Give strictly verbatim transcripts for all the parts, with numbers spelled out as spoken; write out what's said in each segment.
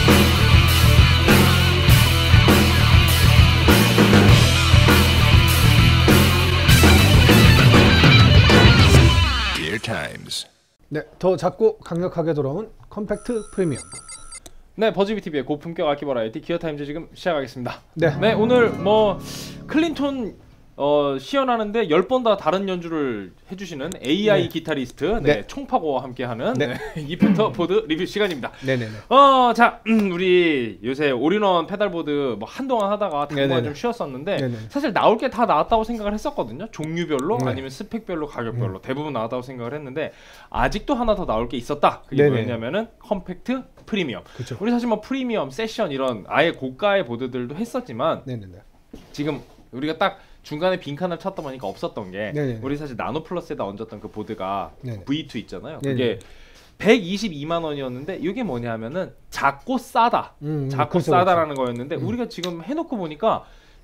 네, 더 작고 강력하게 돌아온 컴팩트 프리미엄. 네, 버즈비티비의 고품격 악기 버라이어티 기어타임즈 지금 시작하겠습니다. 네, 네, 오늘 뭐 클린톤 어, 시연하는데 열 번 다 다른 연주를 해주시는 에이아이 네. 기타리스트 네, 네. 총파고와 함께하는 네. 네, 이펜터 보드 리뷰 시간입니다. 네네네. 어, 자, 음, 우리 요새 올인원 페달보드 뭐 한동안 하다가 당분간 좀 쉬었었는데 네네. 사실 나올 게 다 나왔다고 생각을 했었거든요. 종류별로 네. 아니면 스펙별로 가격별로 네. 대부분 나왔다고 생각을 했는데 아직도 하나 더 나올 게 있었다. 그게 네네. 뭐였냐면은 컴팩트 프리미엄. 그쵸. 우리 사실 뭐 프리미엄, 세션 이런 아예 고가의 보드들도 했었지만 네네네. 지금 우리가 딱 중간에 빈칸을 찾다 보니까 없었던 게 네네. 우리 사실 나노 플러스에다 얹었던 그 보드가 네네. 브이 투 있잖아요. 네네. 그게 백이십이만 원이었는데 이게 뭐냐 하면은 작고 싸다. 음, 작고 그렇죠, 싸다라는 그렇죠. 거였는데 음. 우리가 지금 해놓고 보니까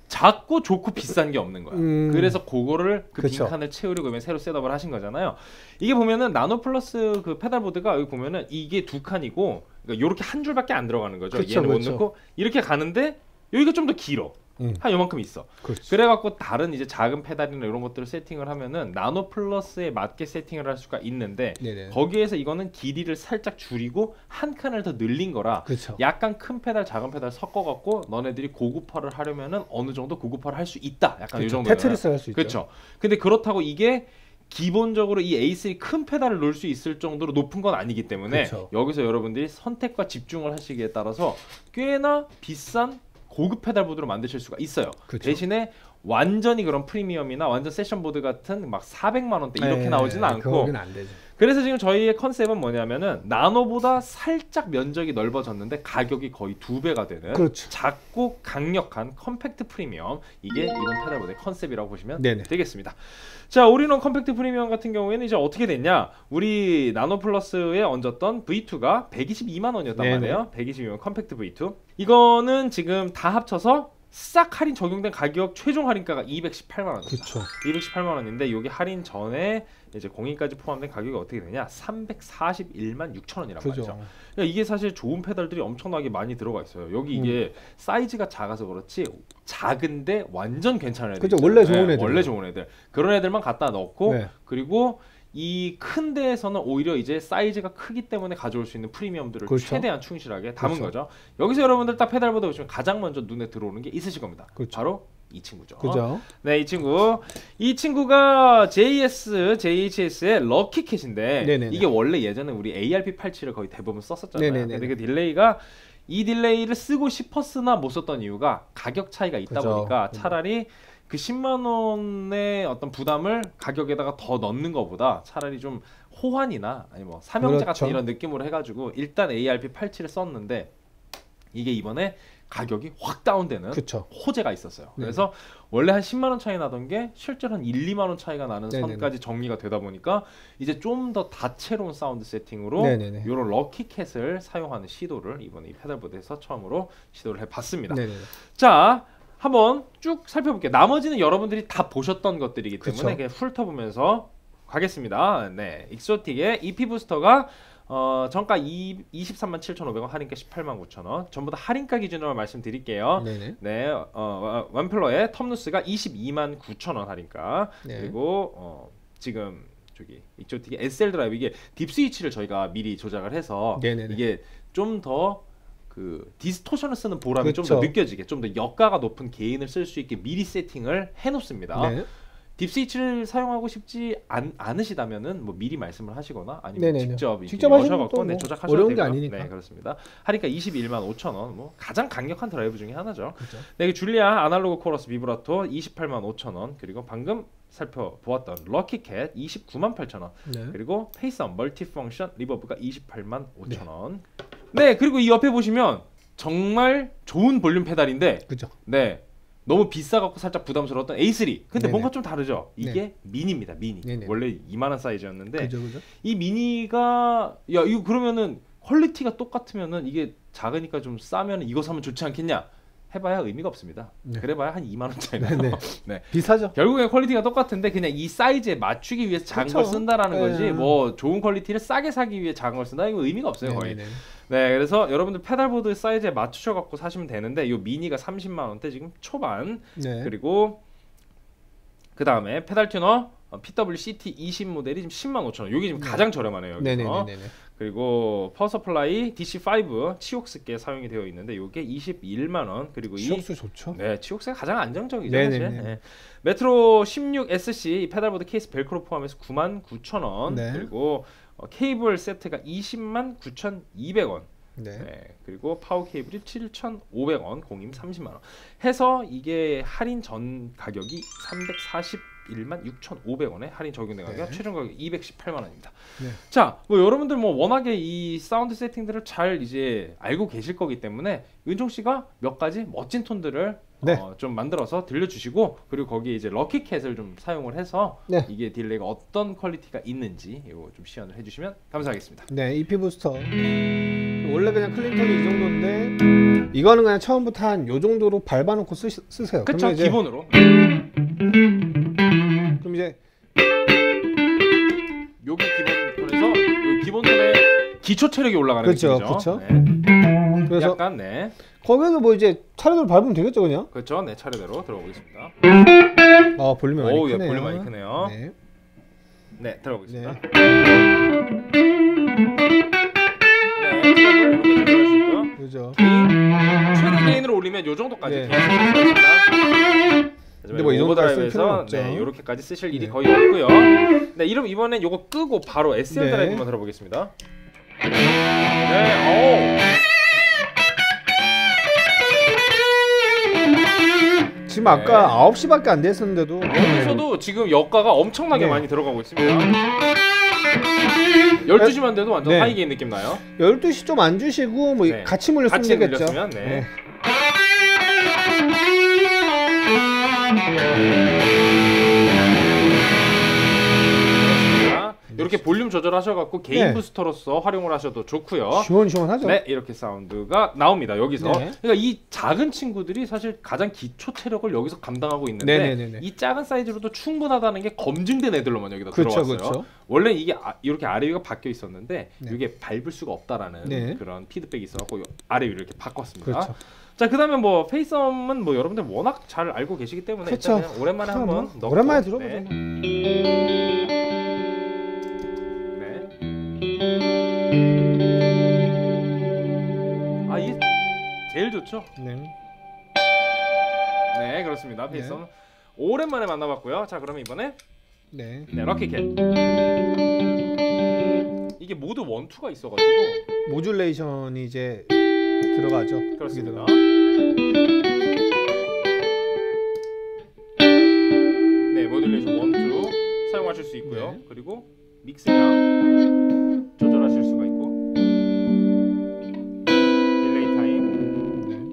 작고 좋고 비싼 게 없는 거야. 음. 그래서 그거를 그 그쵸. 빈칸을 채우려고 하면 새로 셋업을 하신 거잖아요. 이게 보면은 나노 플러스 그 페달보드가 여기 보면은 이게 두 칸이고 그러니까 요렇게 한 줄밖에 안 들어가는 거죠. 그쵸, 얘는 그쵸. 못 넣고 이렇게 가는데 여기가 좀 더 길어. 음. 한 요만큼 있어. 그렇지. 그래갖고 다른 이제 작은 페달이나 이런 것들을 세팅을 하면은 나노 플러스에 맞게 세팅을 할 수가 있는데 네네. 거기에서 이거는 길이를 살짝 줄이고 한 칸을 더 늘린 거라 그쵸. 약간 큰 페달 작은 페달 섞어갖고 너네들이 고급화를 하려면은 어느 정도 고급화를 할 수 있다. 약간 이 정도. 테트리스 할 수 있죠. 그렇죠. 근데 그렇다고 이게 기본적으로 이 에이 쓰리 큰 페달을 놓을 수 있을 정도로 높은 건 아니기 때문에 그쵸. 여기서 여러분들이 선택과 집중을 하시기에 따라서 꽤나 비싼 고급 페달보드로 만드실 수가 있어요. 그쵸? 대신에 완전히 그런 프리미엄이나 완전 세션보드 같은 막 사백만 원대 이렇게 에이, 나오지는 않고 안 되죠. 그래서 지금 저희의 컨셉은 뭐냐면은 나노보다 살짝 면적이 넓어졌는데 가격이 거의 두 배가 되는 그렇죠. 작고 강력한 컴팩트 프리미엄 이게 이번 페달보드의 컨셉이라고 보시면 네네. 되겠습니다. 자, 올인원 컴팩트 프리미엄 같은 경우에는 이제 어떻게 됐냐? 우리 나노 플러스에 얹었던 브이 투가 백이십이만 원이었단 네네. 말이에요. 백이십이만 원 컴팩트 브이 투. 이거는 지금 다 합쳐서 싹 할인 적용된 가격 최종 할인가가 이백십팔만 원입니다. 그쵸. 이백십팔만 원인데 여기 할인 전에 이제 공인까지 포함된 가격이 어떻게 되냐? 삼백사십일만 육천 원이란 그죠. 말이죠. 그러니까 이게 사실 좋은 페달들이 엄청나게 많이 들어가 있어요. 여기 이게 음. 사이즈가 작아서 그렇지 작은데 완전 괜찮은 애들. 그죠. 원래 좋은 애들. 네, 원래 좋은 애들. 그런 애들만 갖다 넣고 네. 그리고 이 큰 데에서는 오히려 이제 사이즈가 크기 때문에 가져올 수 있는 프리미엄들을 그렇죠. 최대한 충실하게 담은 그렇죠. 거죠. 여기서 여러분들 딱 페달보드 보시면 가장 먼저 눈에 들어오는 게 있으실 겁니다. 그렇죠. 바로 이 친구죠. 그죠? 네, 이 친구. 이 친구가 제이에스, 제이에이치에스의 럭키캣인데 네네네. 이게 원래 예전에 우리 에이알피 팔십칠을 거의 대부분 썼었잖아요. 네네네. 근데 그 딜레이가 이 딜레이를 쓰고 싶었으나 못 썼던 이유가 가격 차이가 있다 그죠. 보니까 차라리 그 십만 원의 어떤 부담을 가격에다가 더 넣는 것보다 차라리 좀 호환이나 아니 뭐 삼형제 그렇죠. 같은 이런 느낌으로 해가지고 일단 에이알피 팔십칠을 썼는데 이게 이번에 가격이 확 다운되는 그쵸. 호재가 있었어요. 네네. 그래서 원래 한 십만 원 차이 나던 게 실제로 한 일, 이만 원 차이가 나는 네네네. 선까지 정리가 되다 보니까 이제 좀 더 다채로운 사운드 세팅으로 이런 럭키캣을 사용하는 시도를 이번에 이 페달보드에서 처음으로 시도를 해봤습니다. 네네네. 자, 한번 쭉 살펴볼게요. 나머지는 여러분들이 다 보셨던 것들이기 때문에 그쵸. 그냥 훑어보면서 가겠습니다. 네, 익소틱의 이피 부스터가 어, 정가 이십삼만 칠천오백 원, 할인가 십팔만 구천 원. 전부 다 할인가 기준으로 말씀드릴게요. 네네. 네, 어, 원플러의 텀누스가 이십이만 구천 원 할인가. 네. 그리고 어, 지금 저기 익소틱의 에스엘 드라이브 이게 딥 스위치를 저희가 미리 조작을 해서 네네네. 이게 좀 더 그 디스토션을 쓰는 보람이 좀 더 느껴지게 좀 더 역가가 높은 게인을 쓸 수 있게 미리 세팅을 해놓습니다. 네. 딥스위치를 사용하고 싶지 않, 않으시다면은 뭐 미리 말씀을 하시거나 아니면 네네네. 직접 직접 하셔서 네, 뭐 조작하셔도 어려운 되고요. 게 아니니까. 네, 그렇습니다. 하니까 이십일만 오천 원, 뭐 가장 강력한 드라이브 중에 하나죠. 그렇죠. 네, 줄리아 아날로그 코러스 비브라토 이십팔만 오천 원, 그리고 방금 살펴보았던 럭키캣 이십구만 팔천 원, 네. 그리고 페이스업 멀티펑션 리버브가 이십팔만 오천 원. 네. 네, 그리고 이 옆에 보시면 정말 좋은 볼륨 페달인데, 그죠? 네. 너무 비싸갖고 살짝 부담스러웠던 에이 쓰리. 근데 네네. 뭔가 좀 다르죠? 이게 네. 미니입니다. 미니. 네네. 원래 이만 원 사이즈였는데 그죠, 그죠? 이 미니가 야 이거 그러면은 퀄리티가 똑같으면은 이게 작으니까 좀 싸면 이거 사면 좋지 않겠냐 해봐야 의미가 없습니다. 네. 그래봐야 한 이만 원짜리 나요. 네. 네. 비싸죠. 결국엔 퀄리티가 똑같은데 그냥 이 사이즈에 맞추기 위해서 작은 그쵸? 걸 쓴다라는 네. 거지 뭐 좋은 퀄리티를 싸게 사기 위해 작은 걸 쓴다 이거 의미가 없어요 거의. 네네네. 네, 그래서 여러분들 페달보드 사이즈에 맞추셔 갖고 사시면 되는데 요 미니가 삼십만 원대 지금 초반. 네. 그리고 그 다음에 페달 튜너 피더블유씨티 이십 모델이 지금 십만 오천 원. 요게 지금 네. 가장 저렴하네요 여기서. 네네네네. 그리고 파워 서플라이 디씨 파이브 치옥스께 사용이 되어 있는데 요게 이십일만 원. 그리고 치옥스 이 좋죠. 네, 치옥스가 가장 안정적이죠. 사실. 네. 메트로 십육 에스씨 페달보드 케이스 벨크로 포함해서 구만 구천 원. 네. 그리고 어, 케이블 세트가 이십만 구천이백 원. 네. 네. 그리고 파워 케이블이 칠천오백 원, 공임 삼십만 원. 해서 이게 할인 전 가격이 삼백사십일만 육천오백 원에 할인 적용된 가격, 네. 최종 가격 이백십팔만 원입니다. 네. 자, 뭐 여러분들 뭐 워낙에 이 사운드 세팅들을 잘 이제 알고 계실 거기 때문에 은총 씨가 몇 가지 멋진 톤들을 네. 어, 좀 만들어서 들려주시고, 그리고 거기에 이제 럭키캣을 좀 사용을 해서 네. 이게 딜레이가 어떤 퀄리티가 있는지 이거 좀 시연을 해주시면 감사하겠습니다. 네, 이피 부스터 원래 그냥 클린턴이 이 정도인데 이거는 그냥 처음부터 한 요 정도로 밟아놓고 쓰, 쓰세요. 그쵸, 이제, 기본으로. 그럼 이제 여기 기본 톤에서 기본 톤에 기초 체력이 올라가는 그쵸, 느낌이죠. 그쵸. 네. 그래서 약간 네. 거기서 뭐 이제 차례대로 밟으면 되겠죠, 그냥? 그렇죠. 네, 차례대로 들어보겠습니다. 아, 볼륨이 많이 오, 크네요. 예, 볼륨 많이 크네요. 네, 네 들어보겠습니다. 네. 네, 이렇게 들어주시고요. 그죠. 최대 게인을 올리면 요 정도까지 네. 게인 쓸 수 있습니다. 근데 뭐 이 정도까지 쓸 필요는 없죠. 네, 이렇게까지 쓰실 일이 네. 거의 없고요. 네, 이럼 이번엔 요거 끄고 바로 에스엘 네. 드라이브만 들어보겠습니다. 네, 오. 지금 아까 네. 아홉 시밖에 안 됐었는데도 여기서도 지금 여가가 엄청나게 네. 많이 들어가고 있습니다. 열두 시만 돼도 완전 네. 하이게인 느낌 나요. 열두 시 좀 안 주시고 뭐 네. 같이 물렸으면 같이 되겠죠. 물렸으면, 네. 네. 이렇게 볼륨 조절하셔갖고 개인 네. 부스터로서 활용을 하셔도 좋고요. 시원시원하죠. 네, 이렇게 사운드가 나옵니다. 여기서. 네. 그러니까 이 작은 친구들이 사실 가장 기초 체력을 여기서 감당하고 있는데 네네네네. 이 작은 사이즈로도 충분하다는 게 검증된 애들로만 여기다 그쵸, 들어왔어요. 그쵸. 원래 이게 아, 이렇게 아래 위가 바뀌어 있었는데 네. 이게 밟을 수가 없다라는 네. 그런 피드백이 있어갖고 아래 위를 이렇게 바꿨습니다. 그렇죠. 자, 그다음에 뭐 페이스엄은 뭐 여러분들 워낙 잘 알고 계시기 때문에 그쵸. 일단 오랜만에 한번 뭐, 넣고 오랜만에 들어보죠. 네. 아, 이게 제일 좋죠? 네. 네, 그렇습니다. 페이스엄 네. 오랜만에 만나봤고요. 자, 그러면 이번에 네, 네, 럭키캣. 이게 모두 원투가 있어가지고 모듈레이션이 이제 들어가죠. 그렇습니다. 네, 모듈레이션 원투 사용하실 수 있고요. 네. 그리고 믹스량 조절하실 수가 있고 딜레이 타임. 네.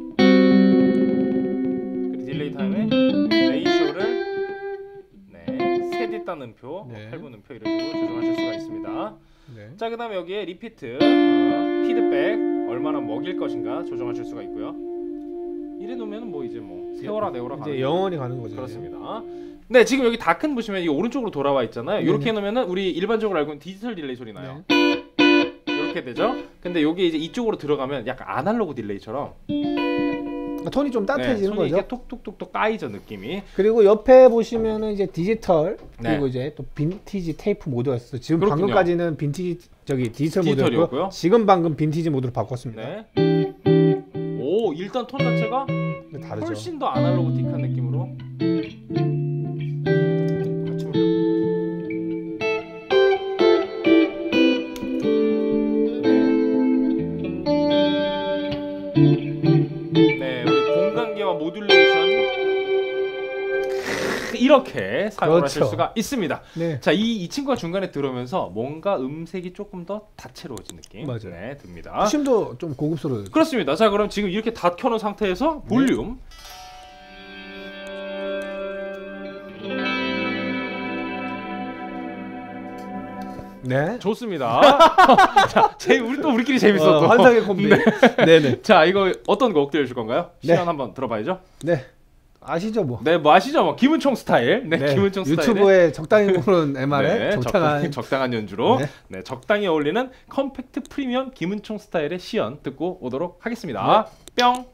그리고 딜레이 타임에 레이쇼를 네, 세 뒷단 음표, 네. 팔 분 음표 이런 식으로 조정하실 수가 있습니다. 네. 자, 그 다음에 여기에 리피트, 어, 피드백 얼마나 먹일 것인가 조정하실 수가 있고요. 이래 놓으면 뭐 이제 뭐 세워라 내워라 이제 가는 영원히 가는 거죠. 그렇습니다. 네, 지금 여기 다큰 보시면 이 오른쪽으로 돌아와 있잖아요. 네네. 이렇게 해놓으면은 우리 일반적으로 알고 있는 디지털 딜레이 소리 나요. 네. 이렇게 되죠. 근데 여기 이제 이쪽으로 들어가면 약간 아날로그 딜레이처럼 톤이 좀 따뜻해지는 네, 손이 거죠. 이렇게 톡톡톡톡 까이죠 느낌이. 그리고 옆에 보시면은 이제 디지털 그리고 네. 이제 또 빈티지 테이프 모드가 있어요. 지금 그렇군요. 방금까지는 빈티지 저기 디지털 디지털이었고요. 모드였고요. 지금 방금 빈티지 모드로 바꿨습니다. 네. 오, 일단 톤 자체가 다르죠. 훨씬 더 아날로그틱한 느낌으로. 같이 물려. 네, 우리 공간계와 모듈레이션 이렇게 사용을 그렇죠. 하실 수가 있습니다. 네. 자, 이, 이 친구가 중간에 들어오면서 뭔가 음색이 조금 더 다채로워진 느낌 맞아요. 네, 듭니다. 후심도 좀 고급스러워요. 그렇습니다. 자, 그럼 지금 이렇게 다 켜놓은 상태에서 볼륨 네. 좋습니다. 자, 제 우리 또 우리끼리 재밌어. 또. 어, 환상의 콤비. 네. 네네. 자, 이거 어떤 곡 들려줄 건가요? 시연 네. 한번 들어봐야죠. 네. 아시죠 뭐. 네, 뭐 아시죠 뭐. 김은총 스타일. 네, 네. 김은총 스타일. 유튜브에 적당히 부른 엠알에 네, 적당한 적당한 연주로 네. 네, 적당히 어울리는 컴팩트 프리미엄 김은총 스타일의 시연 듣고 오도록 하겠습니다. 네. 뿅.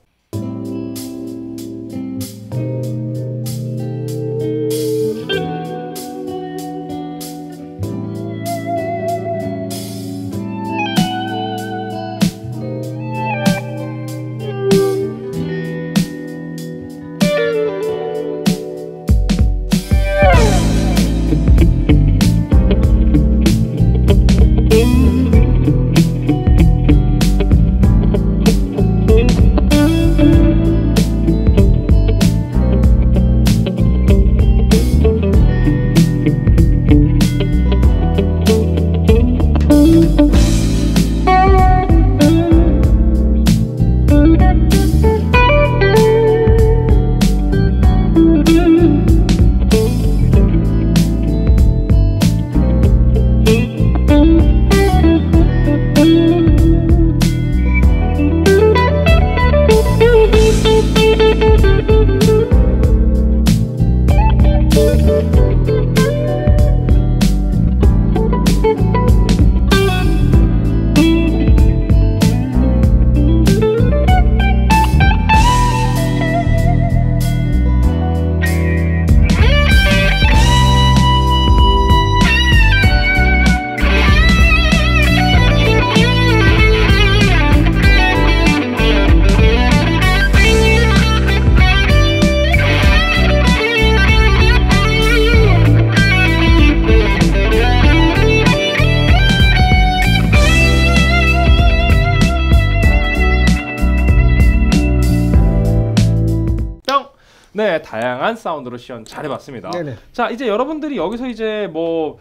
네, 다양한 사운드로 시연 잘 해봤습니다. 네네. 자, 이제 여러분들이 여기서 이제 뭐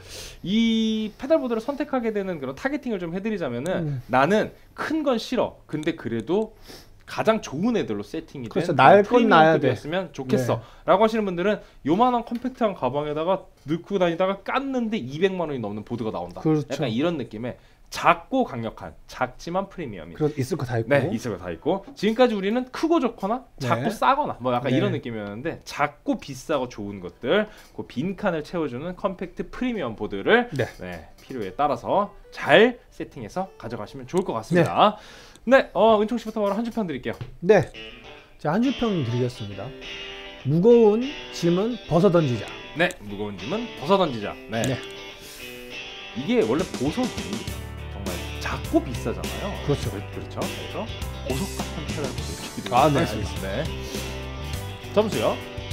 이 페달보드를 선택하게 되는 그런 타겟팅을 좀 해드리자면은 음. 나는 큰 건 싫어. 근데 그래도 가장 좋은 애들로 세팅이 그렇죠. 된 날 건 나야 돼. 였으면 좋겠어. 네. 라고 하시는 분들은 요만한 컴팩트한 가방에다가 넣고 다니다가 깠는데 이백만 원이 넘는 보드가 나온다. 그렇죠. 약간 이런 느낌의 작고 강력한, 작지만 프리미엄이. 그렇 있을 거 다 있고. 네, 있을 거 다 있고. 지금까지 우리는 크고 좋거나 작고 네. 싸거나 뭐 약간 네. 이런 느낌이었는데 작고 비싸고 좋은 것들, 그 빈 칸을 채워주는 컴팩트 프리미엄 보드를 네. 네, 필요에 따라서 잘 세팅해서 가져가시면 좋을 것 같습니다. 네, 네 어, 은총 씨부터 바로 한 줄 평 드릴게요. 네, 자, 한 줄 평 드리겠습니다. 무거운 짐은 벗어 던지자. 네, 무거운 짐은 벗어 던지자. 네. 네. 이게 원래 보석이 정말 작고 비싸잖아요. 그렇죠. 그렇죠. 그래서 보석 같은 페달보드 이렇게 기대를 아, 네. 할 수 있습니다. 네. 점수요.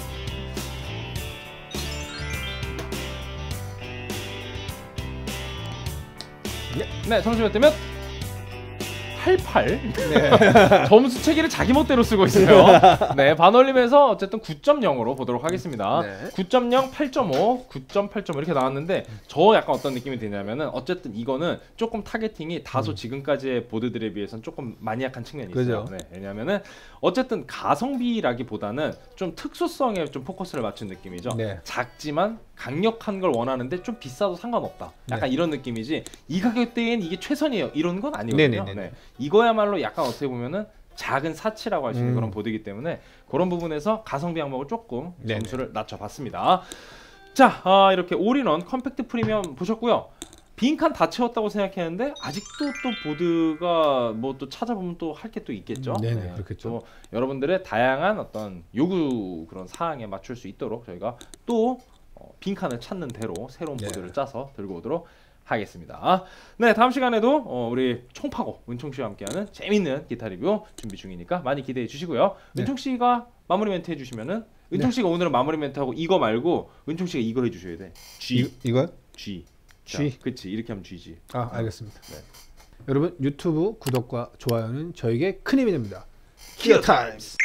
네, 네 점수 몇 대면? 팔십팔. 네. 점수 체계를 자기 멋대로 쓰고 있어요. 네, 반올림에서 어쨌든 구 점 영으로 보도록 하겠습니다. 네. 구 점 영, 팔 점 오, 구 점 팔 점 오 이렇게 나왔는데 저 약간 어떤 느낌이 드냐면은 어쨌든 이거는 조금 타겟팅이 다소 음. 지금까지의 보드들에 비해서는 조금 마니악한 측면이 있어요. 네, 왜냐면은 어쨌든 가성비라기보다는 좀 특수성에 좀 포커스를 맞춘 느낌이죠. 네. 작지만 강력한 걸 원하는데 좀 비싸도 상관없다. 약간 네. 이런 느낌이지 이 가격대엔 이게 최선이에요. 이런 건 아니거든요. 네. 이거야말로 약간 어떻게 보면은 작은 사치라고 할 수 있는 음. 그런 보드이기 때문에 그런 부분에서 가성비 항목을 조금 네네. 점수를 낮춰봤습니다. 자, 아, 이렇게 올인원 컴팩트 프리미엄 보셨고요. 빈칸 다 채웠다고 생각했는데 아직도 또 보드가 뭐 또 찾아보면 또 할 게 또 있겠죠. 네네, 네, 그렇겠죠. 또 여러분들의 다양한 어떤 요구 그런 사항에 맞출 수 있도록 저희가 또 어, 빈칸을 찾는 대로 새로운 네. 보드를 짜서 들고 오도록 하겠습니다. 네, 다음 시간에도 어, 우리 총파고 은총 씨와 함께하는 재밌는 기타 리뷰 준비 중이니까 많이 기대해 주시고요. 네. 은총 씨가 마무리 멘트 해주시면은 은총 씨가 네. 오늘은 마무리 멘트하고 이거 말고 은총 씨가 이거 해주셔야 돼. G. 이, 이거요? G. G. 자, 그치, 이렇게 하면 G지. 아, 알겠습니다. 네. 여러분 유튜브 구독과 좋아요는 저에게 큰 힘이 됩니다. 기어 타임스.